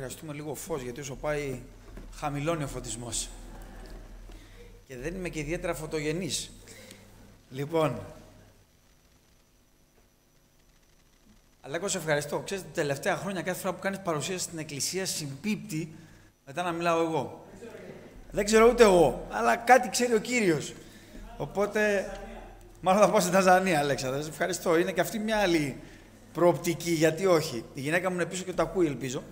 χρειαστούμε λίγο φως, γιατί όσο πάει χαμηλώνει ο φωτισμός. Και δεν είμαι και ιδιαίτερα φωτογενής. Λοιπόν, Αλέκο, σε ευχαριστώ. Ξέρετε, τα τελευταία χρόνια κάθε φορά που κάνεις παρουσίαση στην εκκλησία συμπίπτει μετά να μιλάω εγώ. Δεν ξέρω ούτε εγώ, αλλά κάτι ξέρει ο Κύριος. Οπότε, μάλλον θα πάω στην Τανζανία, Αλέξανδρα. Σε ευχαριστώ. Είναι και αυτή μια άλλη προοπτική, γιατί όχι. Η γυναίκα μου είναι πίσω και το ακούει, ελπίζω.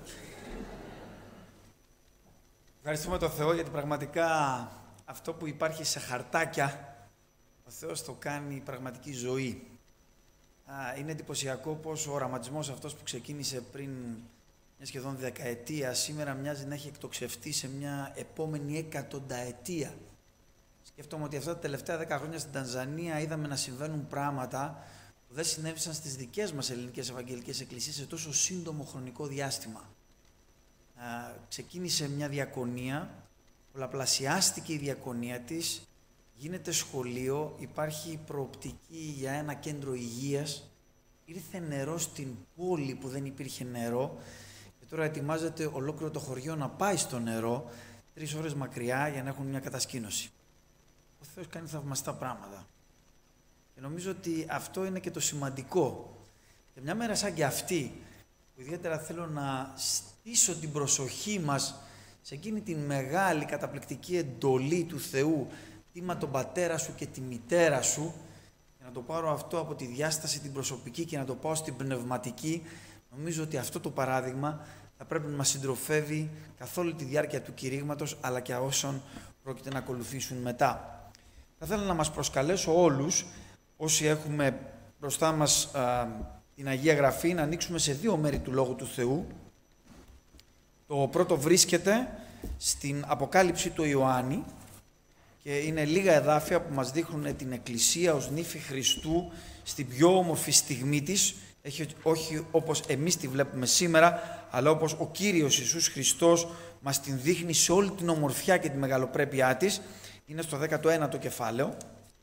Ευχαριστούμε τον Θεό, γιατί πραγματικά αυτό που υπάρχει σε χαρτάκια, ο Θεός το κάνει πραγματική ζωή. Είναι εντυπωσιακό πως ο οραματισμός αυτός που ξεκίνησε πριν μια σχεδόν δεκαετία, σήμερα μοιάζει να έχει εκτοξευτεί σε μια επόμενη εκατονταετία. Σκέφτομαι ότι αυτά τα τελευταία 10 χρόνια στην Τανζανία είδαμε να συμβαίνουν πράγματα που δεν συνέβησαν στις δικές μας ελληνικές ευαγγελικές εκκλησίες σε τόσο σύντομο χρονικό διάστημα. Ξεκίνησε μια διακονία, πολλαπλασιάστηκε η διακονία της, γίνεται σχολείο, υπάρχει προοπτική για ένα κέντρο υγείας, ήρθε νερό στην πόλη που δεν υπήρχε νερό και τώρα ετοιμάζεται ολόκληρο το χωριό να πάει στο νερό 3 ώρες μακριά για να έχουν μια κατασκήνωση. Ο Θεός κάνει θαυμαστά πράγματα. Και νομίζω ότι αυτό είναι και το σημαντικό. Και μια μέρα σαν και αυτή, που ιδιαίτερα θέλω να στήσω την προσοχή μας σε εκείνη την μεγάλη καταπληκτική εντολή του Θεού, τίμα τον πατέρα σου και τη μητέρα σου, και να το πάρω αυτό από τη διάσταση την προσωπική και να το πάω στην πνευματική, νομίζω ότι αυτό το παράδειγμα θα πρέπει να μας συντροφεύει καθ' όλη τη διάρκεια του κηρύγματος, αλλά και όσων πρόκειται να ακολουθήσουν μετά. Θα ήθελα να μας προσκαλέσω όλους, όσοι έχουμε μπροστά μας την Αγία Γραφή, να ανοίξουμε σε 2 μέρη του Λόγου του Θεού. Το πρώτο βρίσκεται στην Αποκάλυψη του Ιωάννη και είναι λίγα εδάφια που μας δείχνουν την Εκκλησία ως νύφη Χριστού στην πιο όμορφη στιγμή της, όχι όπως εμείς τη βλέπουμε σήμερα, αλλά όπως ο Κύριος Ιησούς Χριστός μας την δείχνει σε όλη την ομορφιά και τη μεγαλοπρέπειά της. Είναι στο 19ο κεφάλαιο.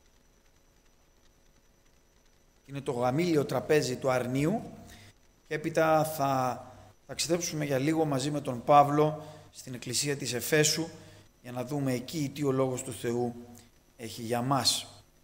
Είναι το γαμήλιο τραπέζι του αρνίου και έπειτα θα ταξιδέψουμε για λίγο μαζί με τον Παύλο στην εκκλησία της Εφέσου για να δούμε εκεί τι ο Λόγος του Θεού έχει για μας.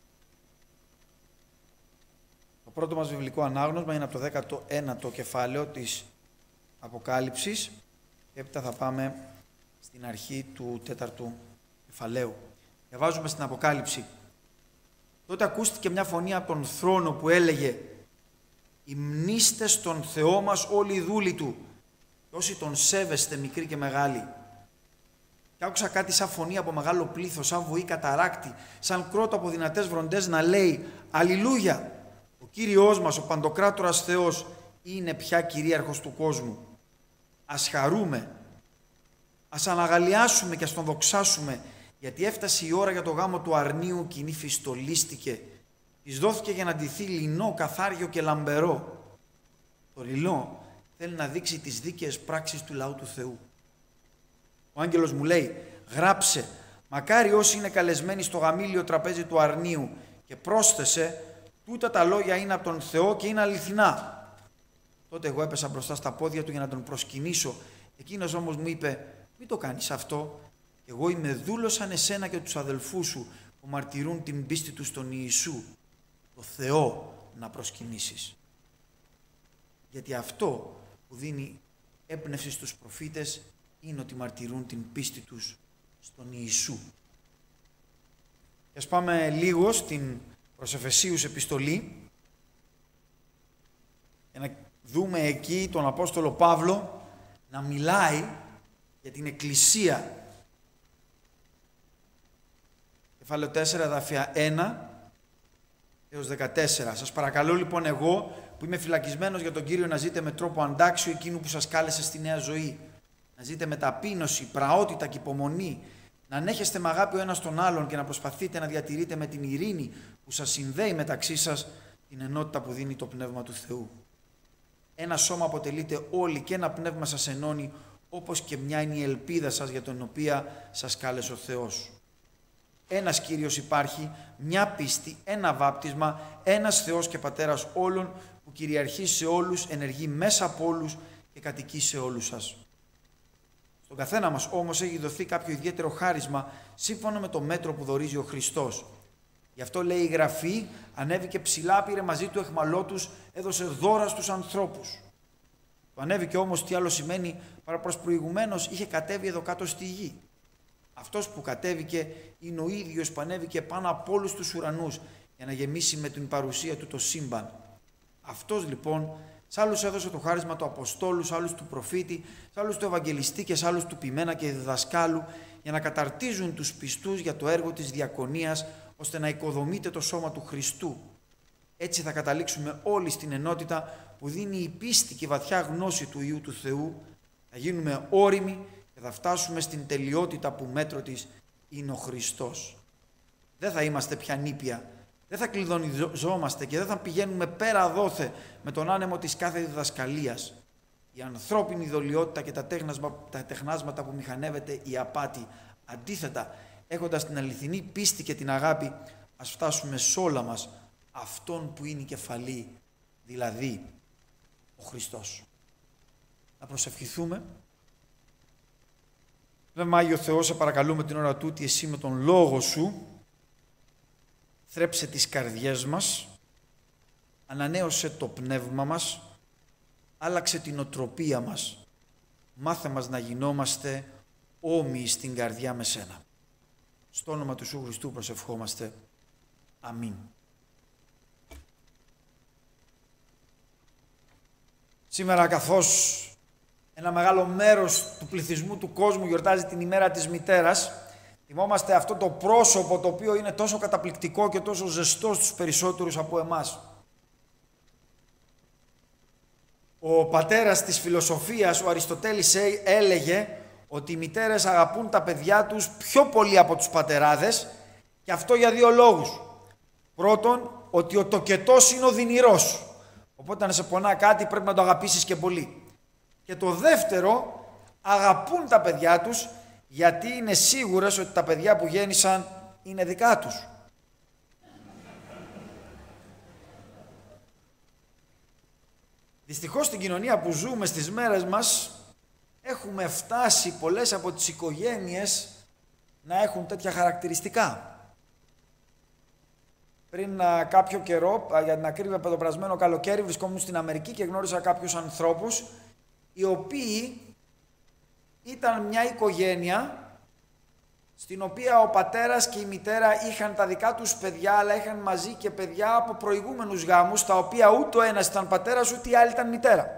Το πρώτο μας βιβλικό ανάγνωσμα είναι από το 19ο κεφάλαιο της Αποκάλυψης και έπειτα θα πάμε στην αρχή του 4ου κεφαλαίου. Διαβάζουμε στην Αποκάλυψη. Τότε ακούστηκε μια φωνή από τον θρόνο που έλεγε «Υμνήστε στον Θεό μας όλοι οι δούλοι Του, και όσοι Τον σέβεστε μικροί και μεγάλοι». Και άκουσα κάτι σαν φωνή από μεγάλο πλήθος, σαν βοή καταράκτη, σαν κρότο από δυνατές βροντές να λέει «Αλληλούια! Ο Κύριος μας, ο Παντοκράτορας Θεός, είναι πια κυρίαρχος του κόσμου. Ας χαρούμε, ας αναγαλιάσουμε και ας Τον δοξάσουμε, γιατί έφτασε η ώρα για το γάμο του αρνίου και η νύφη στολίστηκε. Της δόθηκε για να ντυθεί λινό, καθάριο και λαμπερό. Το ρηλό θέλει να δείξει τις δίκαιες πράξεις του λαού του Θεού. Ο άγγελος μου λέει, γράψε, μακάρι όσοι είναι καλεσμένοι στο γαμήλιο τραπέζι του αρνίου, και πρόσθεσε, τούτα τα λόγια είναι από τον Θεό και είναι αληθινά. Τότε εγώ έπεσα μπροστά στα πόδια του για να τον προσκυνήσω. Εκείνος όμως μου είπε, μην το κάνεις αυτό. Εγώ είμαι δούλος σαν εσένα και τους αδελφούς σου που μαρτυρούν την πίστη τους στον Ιησού, το Θεό να προσκυνήσεις. Γιατί αυτό που δίνει έμπνευση στους προφήτες είναι ότι μαρτυρούν την πίστη τους στον Ιησού. Και ας πάμε λίγο στην προς Εφεσίους επιστολή για να δούμε εκεί τον Απόστολο Παύλο να μιλάει για την Εκκλησία. Κεφάλαιο 4, εδάφια 1 έως 14. Σας παρακαλώ λοιπόν εγώ που είμαι φυλακισμένος για τον Κύριο να ζείτε με τρόπο αντάξιο εκείνου που σας κάλεσε στη νέα ζωή. Να ζείτε με ταπείνωση, πραότητα και υπομονή. Να ανέχεστε με αγάπη ο ένας τον άλλον και να προσπαθείτε να διατηρείτε με την ειρήνη που σας συνδέει μεταξύ σας την ενότητα που δίνει το Πνεύμα του Θεού. Ένα σώμα αποτελείται όλοι και ένα πνεύμα σας ενώνει, όπως και μια είναι η ελπίδα σας για την οποία σας κάλεσε ο Θεός. Ένας Κύριος υπάρχει, μια πίστη, ένα βάπτισμα, ένας Θεός και Πατέρας όλων που κυριαρχεί σε όλους, ενεργεί μέσα από όλους και κατοικεί σε όλους σας. Στον καθένα μας όμως έχει δοθεί κάποιο ιδιαίτερο χάρισμα σύμφωνα με το μέτρο που δωρίζει ο Χριστός. Γι' αυτό λέει η Γραφή, ανέβηκε ψηλά, πήρε μαζί του αιχμαλώτους, έδωσε δώρα στους ανθρώπους. Το ανέβηκε όμως τι άλλο σημαίνει, παρά προς προηγουμένως είχε κατέβει εδώ κάτω στη γη. Αυτός που κατέβηκε είναι ο ίδιος που ανέβηκε πάνω από όλους τους ουρανούς για να γεμίσει με την παρουσία του το σύμπαν. Αυτός λοιπόν, σ' άλλους έδωσε το χάρισμα του Αποστόλου, σ' άλλους του προφήτη, σ' άλλους του Ευαγγελιστή και σ' άλλους του ποιμένα και διδασκάλου, για να καταρτίζουν τους πιστούς για το έργο της διακονίας, ώστε να οικοδομείται το σώμα του Χριστού. Έτσι θα καταλήξουμε όλοι στην ενότητα που δίνει η πίστη και η βαθιά γνώση του Υιού του Θεού, θα γίνουμε όριμοι και θα φτάσουμε στην τελειότητα που μέτρο της είναι ο Χριστός. Δεν θα είμαστε πια νήπια, δεν θα κλειδονιζόμαστε και δεν θα πηγαίνουμε πέρα δόθε με τον άνεμο της κάθε διδασκαλίας. Η ανθρώπινη δολιότητα και τα τεχνάσματα που μηχανεύεται η απάτη, αντίθετα, έχοντας την αληθινή πίστη και την αγάπη, ας φτάσουμε σ' όλα μας αυτόν που είναι η κεφαλή, δηλαδή ο Χριστός. Να προσευχηθούμε. Πνεύμα Άγιο Θεό, σε παρακαλούμε την ώρα τούτη, εσύ με τον Λόγο Σου, θρέψε τις καρδιές μας, ανανέωσε το πνεύμα μας, άλλαξε την οτροπία μας, μάθε μας να γινόμαστε όμοιοι στην καρδιά με Σένα. Στο όνομα του Ιησού Χριστού προσευχόμαστε. Αμήν. Σήμερα, καθώς ένα μεγάλο μέρος του πληθυσμού του κόσμου γιορτάζει την ημέρα της μητέρας, θυμόμαστε αυτό το πρόσωπο το οποίο είναι τόσο καταπληκτικό και τόσο ζεστό στους περισσότερους από εμάς. Ο πατέρας της φιλοσοφίας, ο Αριστοτέλης, έλεγε ότι οι μητέρες αγαπούν τα παιδιά τους πιο πολύ από τους πατεράδες, και αυτό για δύο λόγους. Πρώτον, ότι ο τοκετός είναι οδυνηρός, οπότε αν σε πονά κάτι πρέπει να το αγαπήσεις και πολύ. Και το δεύτερο, αγαπούν τα παιδιά τους γιατί είναι σίγουρες ότι τα παιδιά που γέννησαν είναι δικά τους. Δυστυχώς στην κοινωνία που ζούμε στις μέρες μας έχουμε φτάσει πολλές από τις οικογένειες να έχουν τέτοια χαρακτηριστικά. Πριν κάποιο καιρό, για την ακρίβεια πεδοπρασμένο καλοκαίρι, βρισκόμουν στην Αμερική και γνώρισα κάποιους ανθρώπους οι οποίοι ήταν μια οικογένεια στην οποία ο πατέρας και η μητέρα είχαν τα δικά τους παιδιά, αλλά είχαν μαζί και παιδιά από προηγούμενους γάμους, τα οποία ούτε ο ένας ήταν πατέρας ούτε η άλλη ήταν μητέρα.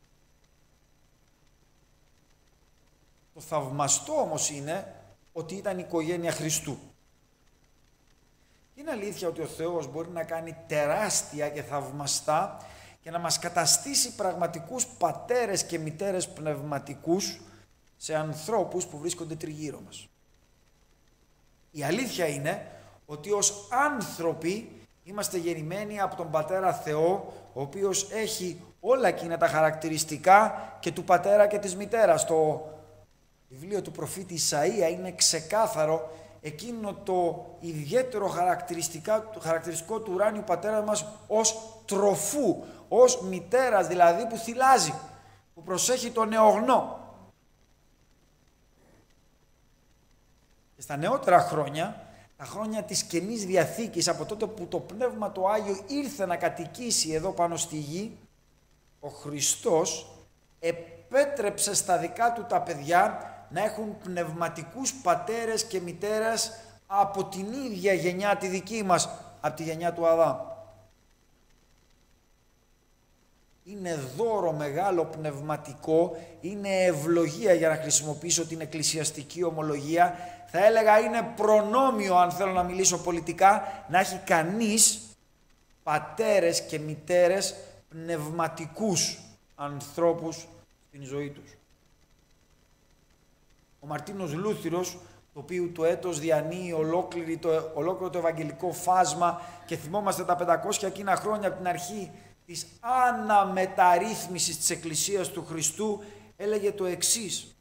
Το θαυμαστό όμως είναι ότι ήταν η οικογένεια Χριστού. Είναι αλήθεια ότι ο Θεός μπορεί να κάνει τεράστια και θαυμαστά και να μας καταστήσει πραγματικούς πατέρες και μητέρες πνευματικούς σε ανθρώπους που βρίσκονται τριγύρω μας. Η αλήθεια είναι ότι ως άνθρωποι είμαστε γεννημένοι από τον Πατέρα Θεό, ο οποίος έχει όλα εκείνα τα χαρακτηριστικά και του πατέρα και της μητέρας. Στο βιβλίο του προφήτη Ισαΐα είναι ξεκάθαρο εκείνο το ιδιαίτερο χαρακτηριστικό του ουράνιου πατέρα μας ως τροφού, ως μητέρας δηλαδή που θυλάζει, που προσέχει τον νεογνώ. Και στα νεότερα χρόνια, τα χρόνια της Καινής Διαθήκης, από τότε που το Πνεύμα το Άγιο ήρθε να κατοικήσει εδώ πάνω στη γη, ο Χριστός επέτρεψε στα δικά του τα παιδιά να έχουν πνευματικούς πατέρες και μητέρες από την ίδια γενιά τη δική μας, από τη γενιά του Αδάμ. Είναι δώρο μεγάλο πνευματικό, είναι ευλογία, για να χρησιμοποιήσω την εκκλησιαστική ομολογία. Θα έλεγα είναι προνόμιο, αν θέλω να μιλήσω πολιτικά, να έχει κανείς πατέρες και μητέρες πνευματικούς ανθρώπους στην ζωή τους. Ο Μαρτίνος Λούθυρος, το οποίο το έτος διανύει ολόκληρο το ευαγγελικό φάσμα και θυμόμαστε τα 500 εκείνα χρόνια από την αρχή της αναμεταρρύθμισης της Εκκλησίας του Χριστού, έλεγε το εξής: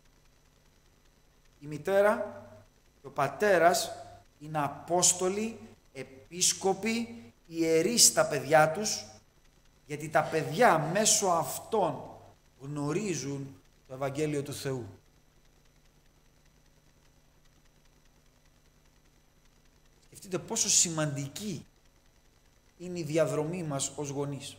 η μητέρα και ο πατέρας είναι απόστολοι, επίσκοποι, ιερείς στα παιδιά τους, γιατί τα παιδιά μέσω αυτών γνωρίζουν το Ευαγγέλιο του Θεού. Σκεφτείτε πόσο σημαντική είναι η διαδρομή μας ως γονείς.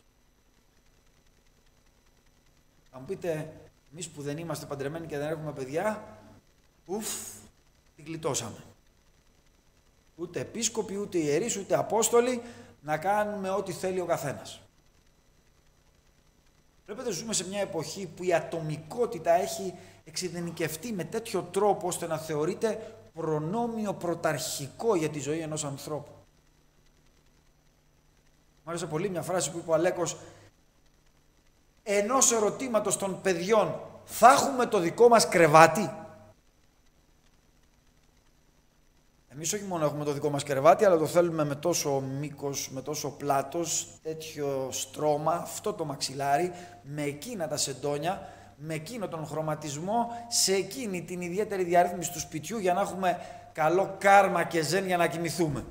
Θα μου πείτε, εμείς που δεν είμαστε παντρεμένοι και δεν έχουμε παιδιά, την γλιτώσαμε. Ούτε επίσκοποι, ούτε ιερείς, ούτε απόστολοι, να κάνουμε ό,τι θέλει ο καθένας. Βλέπετε, ζούμε σε μια εποχή που η ατομικότητα έχει εξειδενικευτεί με τέτοιο τρόπο ώστε να θεωρείται προνόμιο πρωταρχικό για τη ζωή ενός ανθρώπου. Μου άρεσε πολύ μια φράση που είπε ο Αλέκος: ενός ερωτήματος των παιδιών, θα έχουμε το δικό μας κρεβάτι? Εμείς όχι μόνο έχουμε το δικό μας κρεβάτι, αλλά το θέλουμε με τόσο μήκος, με τόσο πλάτος, τέτοιο στρώμα, αυτό το μαξιλάρι, με εκείνα τα σεντόνια, με εκείνο τον χρωματισμό, σε εκείνη την ιδιαίτερη διαρρύθμιση του σπιτιού για να έχουμε καλό κάρμα και ζεν για να κοιμηθούμε.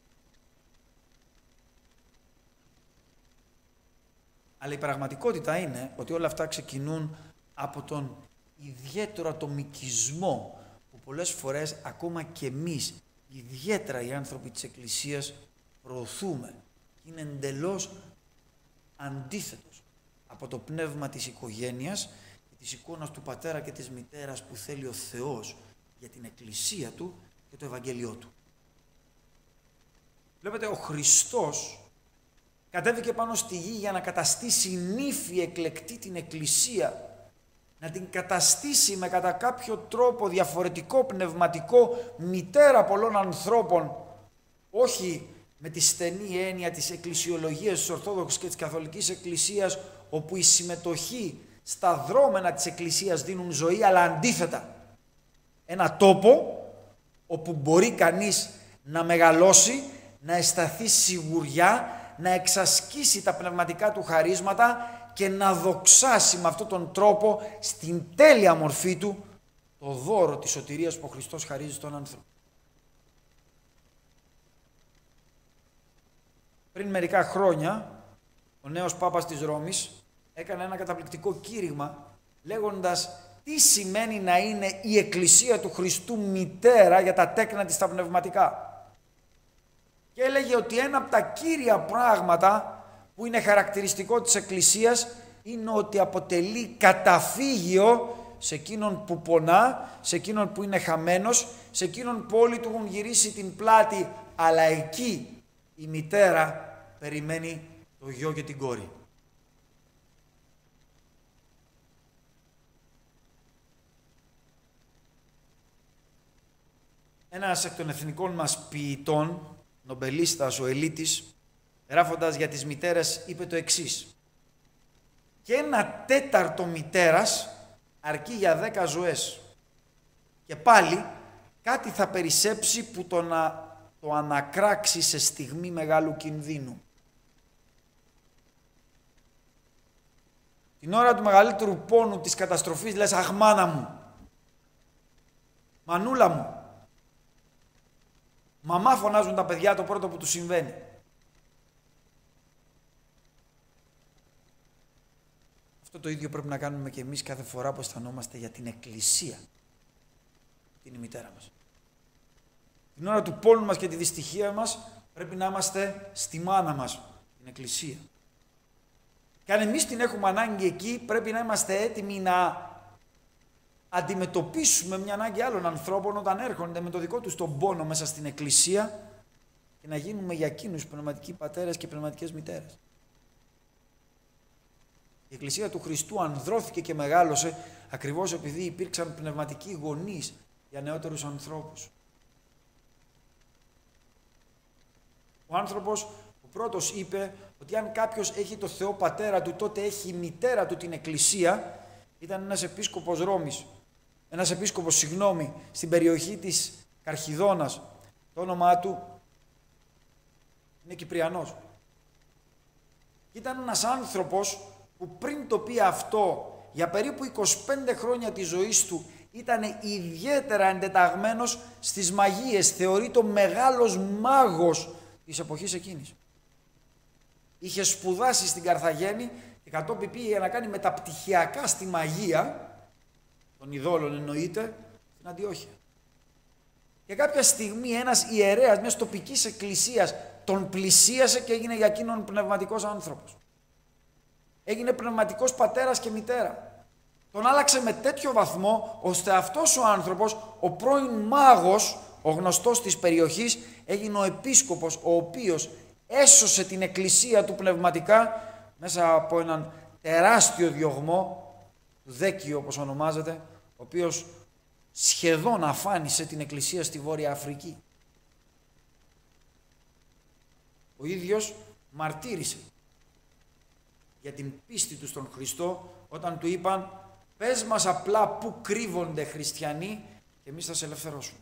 Αλλά η πραγματικότητα είναι ότι όλα αυτά ξεκινούν από τον ιδιαίτερο ατομικισμό που πολλές φορές ακόμα και εμείς, ιδιαίτερα οι άνθρωποι της Εκκλησίας, προωθούμε. Είναι εντελώς αντίθετος από το πνεύμα της οικογένειας και της εικόνας του πατέρα και της μητέρας που θέλει ο Θεός για την Εκκλησία Του και το Ευαγγέλιό Του. Βλέπετε, ο Χριστός κατέβηκε πάνω στη γη για να καταστήσει νύφη εκλεκτή την Εκκλησία, να την καταστήσει με κατά κάποιο τρόπο διαφορετικό, πνευματικό, μητέρα πολλών ανθρώπων, όχι με τη στενή έννοια της εκκλησιολογίας της Ορθόδοξης και της Καθολικής Εκκλησίας, όπου η συμμετοχή στα δρόμενα της Εκκλησίας δίνουν ζωή, αλλά αντίθετα. Ένα τόπο όπου μπορεί κανείς να μεγαλώσει, να αισθανθεί σιγουριά, να εξασκήσει τα πνευματικά του χαρίσματα και να δοξάσει με αυτόν τον τρόπο στην τέλεια μορφή του το δώρο της σωτηρίας που ο Χριστός χαρίζει στον άνθρωπο. Πριν μερικά χρόνια, ο νέος Πάπας της Ρώμης έκανε ένα καταπληκτικό κήρυγμα λέγοντας τι σημαίνει να είναι η Εκκλησία του Χριστού μητέρα για τα τέκνα της τα πνευματικά. Και έλεγε ότι ένα από τα κύρια πράγματα που είναι χαρακτηριστικό της Εκκλησίας είναι ότι αποτελεί καταφύγιο σε εκείνον που πονά, σε εκείνον που είναι χαμένος, σε εκείνον που όλοι του έχουν γυρίσει την πλάτη, αλλά εκεί η μητέρα περιμένει το γιο και την κόρη. Ένας εκ των εθνικών μας ποιητών, νομπελίστας, ο Ελίτης, γράφοντας για τις μητέρες, είπε το εξής: και 1/4 μητέρας αρκεί για 10 ζωές. Και πάλι κάτι θα περισσέψει που το ανακράξει σε στιγμή μεγάλου κινδύνου. Την ώρα του μεγαλύτερου πόνου, της καταστροφής, λες αχ μάνα μου, μανούλα μου. Μαμά φωνάζουν τα παιδιά το πρώτο που τους συμβαίνει. Αυτό το ίδιο πρέπει να κάνουμε και εμείς κάθε φορά που αισθανόμαστε για την Εκκλησία, που είναι η μητέρα μας. Την ώρα του πόνου μας και τη δυστυχία μας πρέπει να είμαστε στη μάνα μας, την Εκκλησία. Και αν εμείς την έχουμε ανάγκη εκεί, πρέπει να είμαστε έτοιμοι να αντιμετωπίσουμε μια ανάγκη άλλων ανθρώπων όταν έρχονται με το δικό τους τον πόνο μέσα στην Εκκλησία και να γίνουμε για εκείνους πνευματικοί πατέρες και πνευματικές μητέρες. Η Εκκλησία του Χριστού ανδρώθηκε και μεγάλωσε ακριβώς επειδή υπήρξαν πνευματικοί γονείς για νεότερους ανθρώπους. Ο άνθρωπος, ο πρώτος είπε ότι αν κάποιος έχει το Θεό πατέρα του, τότε έχει η μητέρα του την Εκκλησία. Ήταν ένας επίσκοπος Ρώμης, στην περιοχή της Καρχιδόνας. Το όνομά του είναι Κυπριανός. Ήταν ένας άνθρωπος που πριν το πει αυτό, για περίπου 25 χρόνια της ζωής του, ήταν ιδιαίτερα εντεταγμένος στις μαγείες. Θεωρείται ο μεγάλος μάγος της εποχής εκείνης. Είχε σπουδάσει στην Καρθαγένη και κατόπιν πήγε να κάνει μεταπτυχιακά στη μαγεία, των ειδόλων εννοείται, στην Αντιόχεια. Και κάποια στιγμή ένας ιερέας μιας τοπικής εκκλησίας τον πλησίασε και έγινε για εκείνον πνευματικός άνθρωπος. Έγινε πνευματικός πατέρας και μητέρα. Τον άλλαξε με τέτοιο βαθμό, ώστε αυτός ο άνθρωπος, ο πρώην μάγος, ο γνωστός της περιοχής, έγινε ο επίσκοπος, ο οποίος έσωσε την εκκλησία του πνευματικά μέσα από έναν τεράστιο διωγμό, του Δέκιο όπως ονομάζεται, ο οποίος σχεδόν αφάνισε την εκκλησία στη Βόρεια Αφρική. Ο ίδιος μαρτύρησε για την πίστη του στον Χριστό όταν του είπαν «Πες μας απλά πού κρύβονται χριστιανοί και εμείς θα σε ελευθερώσουμε».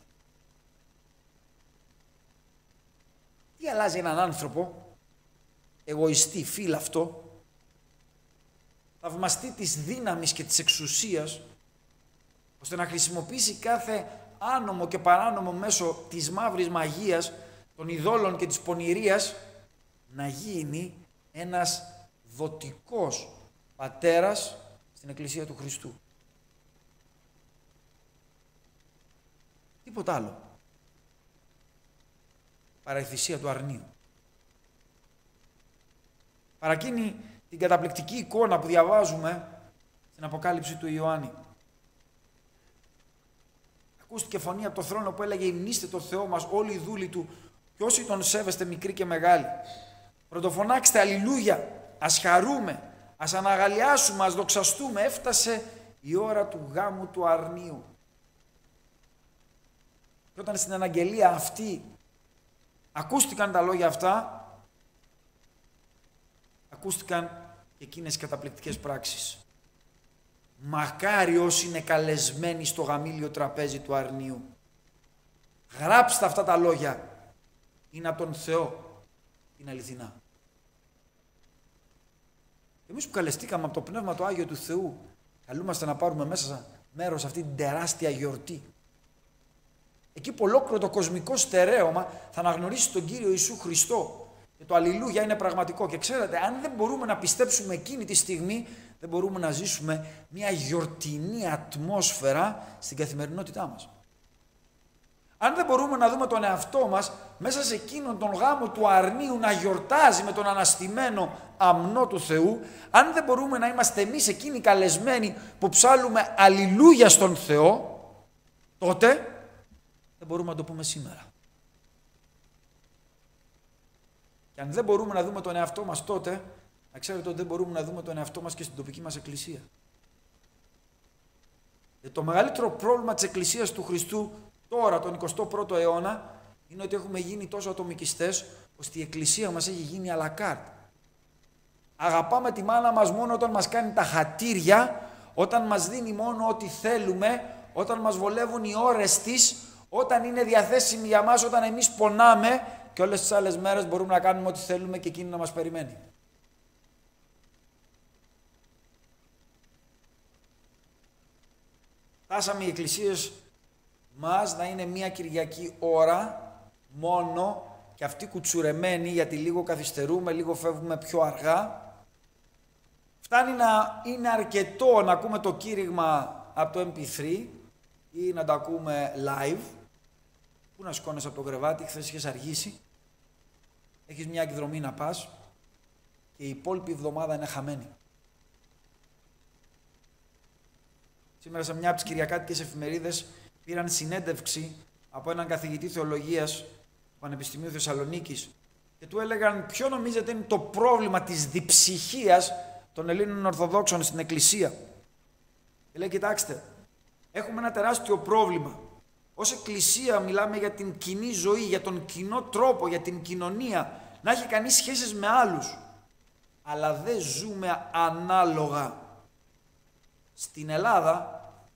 Τι αλλάζει έναν άνθρωπο, εγωιστή, φύλαυτο, θαυμαστή της δύναμης και της εξουσίας, ώστε να χρησιμοποιήσει κάθε άνομο και παράνομο μέσο της μαύρης μαγείας, των ειδόλων και της πονηρίας, να γίνει ένας δοτικός πατέρας στην Εκκλησία του Χριστού. Τίποτα άλλο. Παρά η θυσία του αρνίου. Παρακίνει την καταπληκτική εικόνα που διαβάζουμε στην Αποκάλυψη του Ιωάννη. Ακούστηκε φωνή από το θρόνο που έλεγε «Υμνήστε το Θεό μας όλοι οι δούλοι Του και όσοι Τον σέβεστε μικροί και μεγάλοι. Πρωτοφωνάξτε αλληλούια, ας χαρούμε, ας αναγαλιάσουμε, ας δοξαστούμε, έφτασε η ώρα του γάμου του αρνίου». Και όταν στην αναγγελία αυτή ακούστηκαν τα λόγια αυτά, ακούστηκαν και εκείνες οι καταπληκτικές πράξεις. Μακάρι όσοι είναι καλεσμένοι στο γαμήλιο τραπέζι του αρνίου. Γράψτε αυτά τα λόγια. Είναι από τον Θεό. Είναι αληθινά. Εμείς που καλεστήκαμε από το Πνεύμα το Άγιο του Θεού, καλούμαστε να πάρουμε μέσα μέρος σε αυτή την τεράστια γιορτή. Εκεί που ολόκληρο το κοσμικό στερέωμα θα αναγνωρίσει τον Κύριο Ιησού Χριστό. Και το αλληλούια είναι πραγματικό. Και ξέρετε, αν δεν μπορούμε να πιστέψουμε εκείνη τη στιγμή, δεν μπορούμε να ζήσουμε μια γιορτινή ατμόσφαιρα στην καθημερινότητά μας. Αν δεν μπορούμε να δούμε τον εαυτό μας μέσα σε εκείνον τον γάμο του αρνίου να γιορτάζει με τον αναστημένο αμνό του Θεού, αν δεν μπορούμε να είμαστε εμείς εκείνοι καλεσμένοι που ψάλλουμε αλληλούια στον Θεό, τότε δεν μπορούμε να το πούμε σήμερα. Και αν δεν μπορούμε να δούμε τον εαυτό μας τότε, να ξέρετε ότι δεν μπορούμε να δούμε τον εαυτό μας και στην τοπική μας εκκλησία. Το μεγαλύτερο πρόβλημα της Εκκλησίας του Χριστού τώρα, τον 21ο αιώνα, είναι ότι έχουμε γίνει τόσο ατομικιστές, ώστε η Εκκλησία μας έχει γίνει à la carte. Αγαπάμε τη μάνα μας μόνο όταν μας κάνει τα χατήρια, όταν μας δίνει μόνο ό,τι θέλουμε, όταν μας βολεύουν οι ώρες της, όταν είναι διαθέσιμη για μας, όταν εμείς πονάμε, και όλες τις άλλες μέρες μπορούμε να κάνουμε ό,τι θέλουμε και εκείνη να μας περιμένει. Φτάσαμε οι εκκλησίες μας να είναι μία Κυριακή ώρα μόνο και αυτή κουτσουρεμένη, γιατί λίγο καθυστερούμε, λίγο φεύγουμε πιο αργά. Φτάνει να είναι αρκετό να ακούμε το κήρυγμα από το MP3 ή να το ακούμε live. Πού να σηκώνεσαι από το κρεβάτι, χθες είχες αργήσει, έχεις μια εκδρομή να πας και η υπόλοιπη εβδομάδα είναι χαμένη. Σήμερα σε μια από τις κυριακάτικες εφημερίδες πήραν συνέντευξη από έναν καθηγητή θεολογίας του Πανεπιστημίου Θεσσαλονίκης και του έλεγαν ποιο νομίζετε είναι το πρόβλημα της διψυχίας των Ελλήνων Ορθοδόξων στην Εκκλησία. Και λέει, κοιτάξτε, έχουμε ένα τεράστιο πρόβλημα. Ως Εκκλησία μιλάμε για την κοινή ζωή, για τον κοινό τρόπο, για την κοινωνία, να έχει κανείς σχέσεις με άλλους. Αλλά δεν ζούμε ανάλογα. Στην Ελλάδα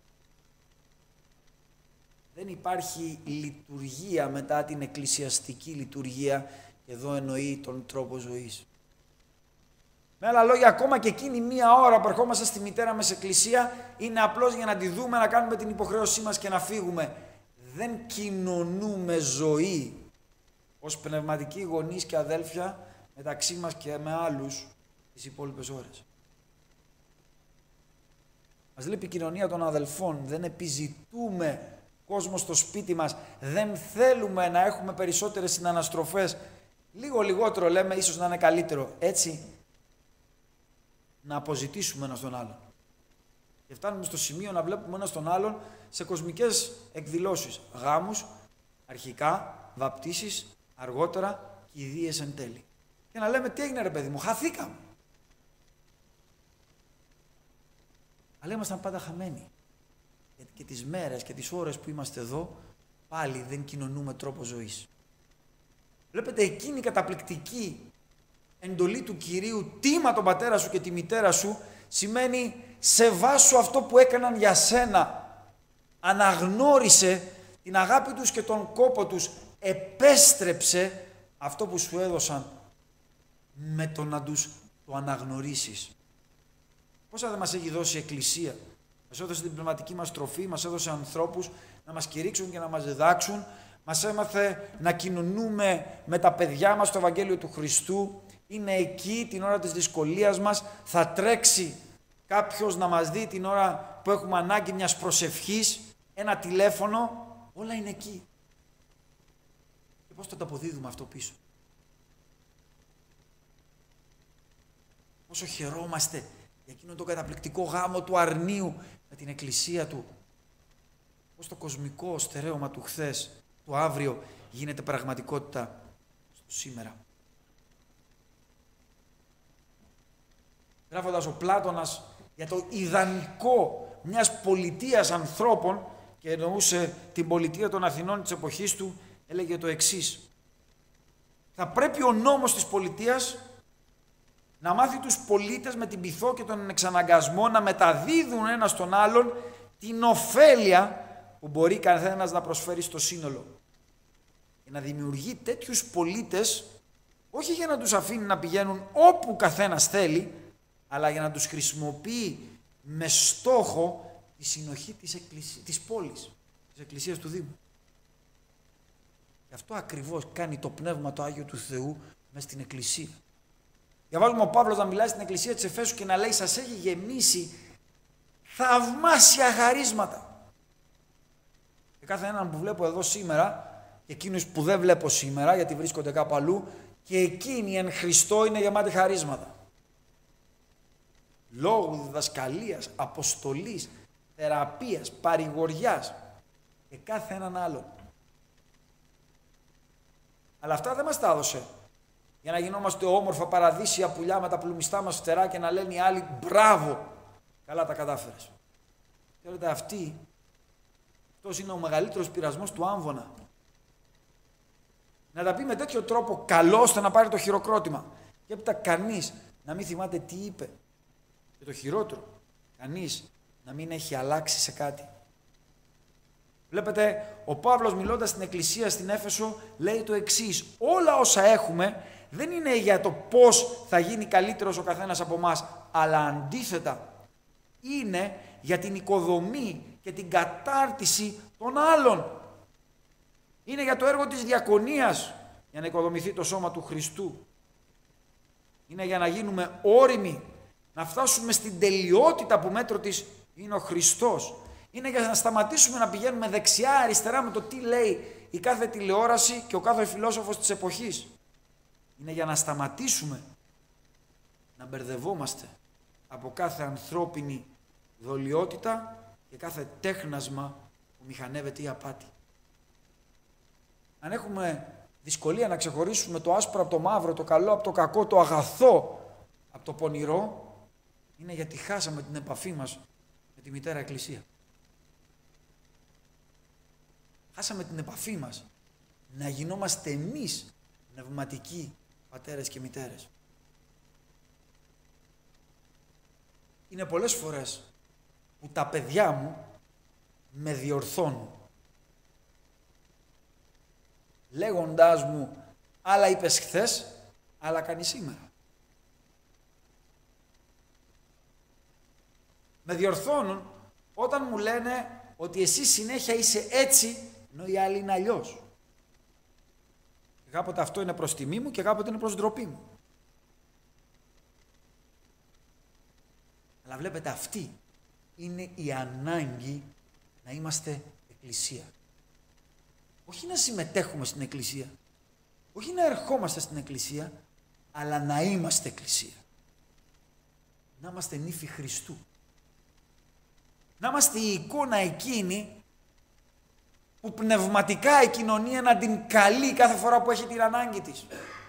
δεν υπάρχει λειτουργία μετά την εκκλησιαστική λειτουργία, και εδώ εννοεί τον τρόπο ζωής. Με άλλα λόγια, ακόμα και εκείνη μία ώρα που ερχόμαστε στη μητέρα μας εκκλησία είναι απλώς για να τη δούμε, να κάνουμε την υποχρέωσή μας και να φύγουμε. Δεν κοινωνούμε ζωή ως πνευματικοί γονείς και αδέλφια μεταξύ μας και με άλλους τις υπόλοιπες ώρες. Μας λέει η επικοινωνία των αδελφών, δεν επιζητούμε κόσμο στο σπίτι μας, δεν θέλουμε να έχουμε περισσότερες συναναστροφές, λίγο λιγότερο λέμε, ίσως να είναι καλύτερο. Έτσι, να αποζητήσουμε ένας τον άλλον. Και φτάνουμε στο σημείο να βλέπουμε ένας τον άλλον σε κοσμικές εκδηλώσεις. Γάμους, αρχικά, βαπτίσεις, αργότερα, κηδείες εν τέλει. Και να λέμε, τι έγινε ρε παιδί μου, χαθήκαμε. Αλλά ήμασταν πάντα χαμένοι. Γιατί και τις μέρες και τις ώρες που είμαστε εδώ, πάλι δεν κοινωνούμε τρόπο ζωής. Βλέπετε, εκείνη η καταπληκτική εντολή του Κυρίου, τίμα τον πατέρα σου και τη μητέρα σου, σημαίνει σεβάσου αυτό που έκαναν για σένα. Αναγνώρισε την αγάπη τους και τον κόπο τους. Επέστρεψε αυτό που σου έδωσαν με το να τους το αναγνωρίσεις. Πόσα δεν μας έχει δώσει η Εκκλησία. Μας έδωσε την πνευματική μας τροφή, μας έδωσε ανθρώπους να μας κηρύξουν και να μας διδάξουν. Μας έμαθε να κοινωνούμε με τα παιδιά μας στο Ευαγγέλιο του Χριστού. Είναι εκεί την ώρα της δυσκολίας μας. Θα τρέξει κάποιος να μας δει την ώρα που έχουμε ανάγκη μιας προσευχής, ένα τηλέφωνο. Όλα είναι εκεί. Και πώς το αποδίδουμε αυτό πίσω. Πόσο χαιρόμαστε για εκείνον τον καταπληκτικό γάμο του αρνίου με την Εκκλησία του. Πώς το κοσμικό στερέωμα του χθες, του αύριο, γίνεται πραγματικότητα στο σήμερα. Γράφοντας ο Πλάτωνας για το ιδανικό μιας πολιτείας ανθρώπων, και εννοούσε την πολιτεία των Αθηνών της εποχής του, έλεγε το εξής. Θα πρέπει ο νόμος της πολιτείας να μάθει τους πολίτες με την πειθό και τον εξαναγκασμό να μεταδίδουν ένα στον άλλον την ωφέλεια που μπορεί καθένας να προσφέρει στο σύνολο. Και να δημιουργεί τέτοιους πολίτες, όχι για να τους αφήνει να πηγαίνουν όπου καθένας θέλει, αλλά για να τους χρησιμοποιεί με στόχο τη συνοχή της πόλης, της Εκκλησίας του Δήμου. Και αυτό ακριβώς κάνει το Πνεύμα το Άγιο του Θεού μες στην Εκκλησία. Διαβάζουμε ο Παύλος να μιλάει στην Εκκλησία της Εφέσου και να λέει, σας έχει γεμίσει θαυμάσια χαρίσματα. Και κάθε έναν που βλέπω εδώ σήμερα, και εκείνους που δεν βλέπω σήμερα, γιατί βρίσκονται κάπου αλλού, και εκείνοι εν Χριστώ είναι γεμάτοι χαρίσματα. Λόγου, διδασκαλίας, αποστολής, θεραπείας, παρηγοριάς και κάθε έναν άλλον. Αλλά αυτά δεν μας τα έδωσε για να γινόμαστε όμορφα παραδείσια πουλιά με τα πλουμιστά μας φτερά και να λένε οι άλλοι μπράβο, καλά τα κατάφερες. Ξέρετε, αυτός είναι ο μεγαλύτερος πειρασμός του άμβονα. Να τα πει με τέτοιο τρόπο καλό ώστε να πάρει το χειροκρότημα. Και έπειτα κανείς να μην θυμάται τι είπε. Και το χειρότερο, κανείς να μην έχει αλλάξει σε κάτι. Βλέπετε, ο Παύλος μιλώντας στην Εκκλησία στην Έφεσο λέει το εξής. Όλα όσα έχουμε δεν είναι για το πώς θα γίνει καλύτερος ο καθένας από εμάς, αλλά αντίθετα είναι για την οικοδομή και την κατάρτιση των άλλων. Είναι για το έργο της διακονίας, για να οικοδομηθεί το σώμα του Χριστού. Είναι για να γίνουμε όριμοι, να φτάσουμε στην τελειότητα που μέτρο της είναι ο Χριστός. Είναι για να σταματήσουμε να πηγαίνουμε δεξιά-αριστερά με το τι λέει η κάθε τηλεόραση και ο κάθε φιλόσοφος της εποχής. Είναι για να σταματήσουμε να μπερδευόμαστε από κάθε ανθρώπινη δολιότητα και κάθε τέχνασμα που μηχανεύεται η απάτη. Αν έχουμε δυσκολία να ξεχωρίσουμε το άσπρο από το μαύρο, το καλό από το κακό, το αγαθό από το πονηρό, είναι γιατί χάσαμε την επαφή μας με τη Μητέρα Εκκλησία. Χάσαμε την επαφή μας να γινόμαστε εμείς πνευματικοί πατέρες και μητέρες. Είναι πολλές φορές που τα παιδιά μου με διορθώνουν, λέγοντάς μου άλλα είπες χθες, άλλα κάνεις σήμερα. Με διορθώνουν όταν μου λένε ότι εσύ συνέχεια είσαι έτσι, ενώ οι άλλοι είναι αλλιώς. Και κάποτε αυτό είναι προς τιμή μου και κάποτε είναι προς ντροπή μου. Αλλά βλέπετε, αυτή είναι η ανάγκη να είμαστε Εκκλησία. όχι να συμμετέχουμε στην Εκκλησία, όχι να ερχόμαστε στην Εκκλησία, αλλά να είμαστε Εκκλησία. Να είμαστε νύφοι Χριστού. Να είμαστε η εικόνα εκείνη που πνευματικά η κοινωνία να την καλεί κάθε φορά που έχει την ανάγκη της.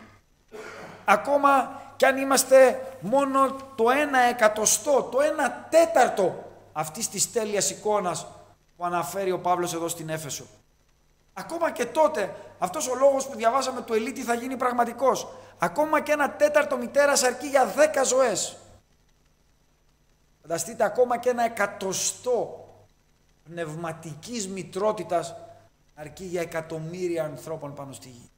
Ακόμα κι αν είμαστε μόνο το 1/100, το 1/4 αυτής της τέλειας εικόνας που αναφέρει ο Παύλος εδώ στην Έφεσο. Ακόμα και τότε αυτός ο λόγος που διαβάσαμε του Ελίτη θα γίνει πραγματικός. Ακόμα και 1/4 μητέρας αρκεί για 10 ζωές. Φανταστείτε, ακόμα και 1/100 πνευματικής μητρότητας αρκεί για εκατομμύρια ανθρώπων πάνω στη γη.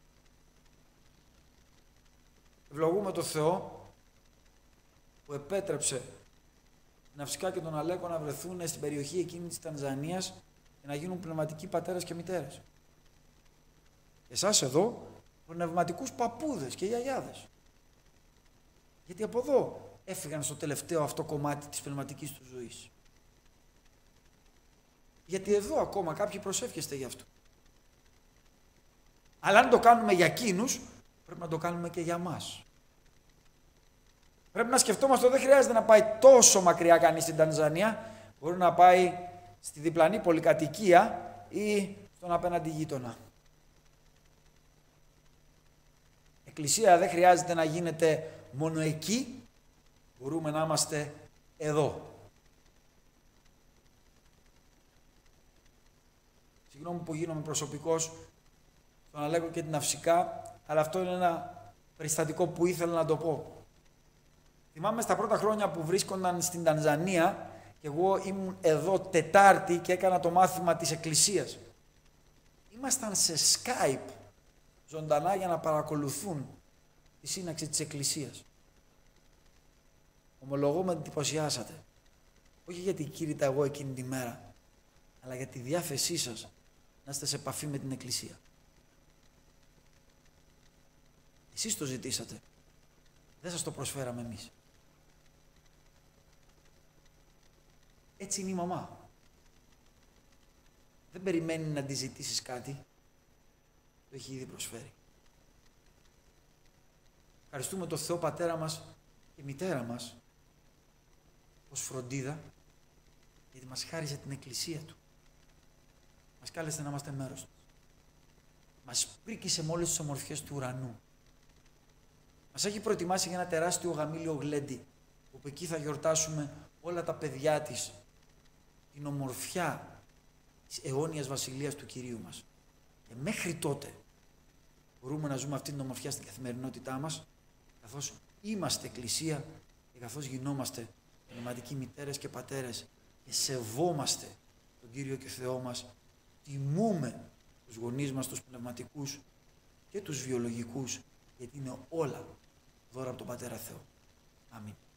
Ευλογούμε τον Θεό που επέτρεψε την Αυσικά και τον Αλέκο να βρεθούν στην περιοχή εκείνη της Τανζανίας και να γίνουν πνευματικοί πατέρες και μητέρες. Εσάς εδώ, πνευματικούς παππούδες και γιαγιάδες. Γιατί από εδώ έφυγαν στο τελευταίο αυτό κομμάτι της πνευματικής του ζωής. Γιατί εδώ ακόμα κάποιοι προσεύχεστε γι' αυτό. Αλλά αν το κάνουμε για εκείνους, πρέπει να το κάνουμε και για μας. Πρέπει να σκεφτόμαστε ότι δεν χρειάζεται να πάει τόσο μακριά κανείς στην Τανζανία. Μπορεί να πάει στη διπλανή πολυκατοικία ή στον απέναντι γείτονα. Εκκλησία δεν χρειάζεται να γίνεται μόνο εκεί. Μπορούμε να είμαστε εδώ. Συγγνώμη που γίνομαι προσωπικός στον Αλέκο και την Αυσικά, αλλά αυτό είναι ένα περιστατικό που ήθελα να το πω. Θυμάμαι στα πρώτα χρόνια που βρίσκονταν στην Τανζανία και εγώ ήμουν εδώ Τετάρτη και έκανα το μάθημα της Εκκλησίας. Ήμασταν σε Skype ζωντανά για να παρακολουθούν τη σύναξη της Εκκλησίας. Ομολογώ με εντυπωσιάσατε. Όχι γιατί κήρυτα εγώ εκείνη τη μέρα, αλλά για τη διάθεσή σας να είστε σε επαφή με την Εκκλησία. Εσείς το ζητήσατε. Δεν σας το προσφέραμε εμείς. Έτσι είναι η μαμά. Δεν περιμένει να τη ζητήσεις κάτι. Το έχει ήδη προσφέρει. Ευχαριστούμε τον Θεό Πατέρα μας και Μητέρα μας ως φροντίδα, γιατί μας χάρισε την Εκκλησία Του. Μας κάλεσε να είμαστε μέρος του. Μας πρίκησε με όλες τις ομορφιές του ουρανού. Μας έχει προετοιμάσει για ένα τεράστιο γαμήλιο γλέντι, όπου εκεί θα γιορτάσουμε όλα τα παιδιά της, την ομορφιά της αιώνιας βασιλείας του Κυρίου μας. Και μέχρι τότε μπορούμε να ζούμε αυτή την ομορφιά στην καθημερινότητά μας, καθώς είμαστε Εκκλησία και καθώς γινόμαστε πνευματικοί μητέρες και πατέρες και σεβόμαστε τον Κύριο και Θεό μας, τιμούμε τους γονείς μας, τους πνευματικούς και τους βιολογικούς, γιατί είναι όλα δώρα από τον Πατέρα Θεό. Αμήν.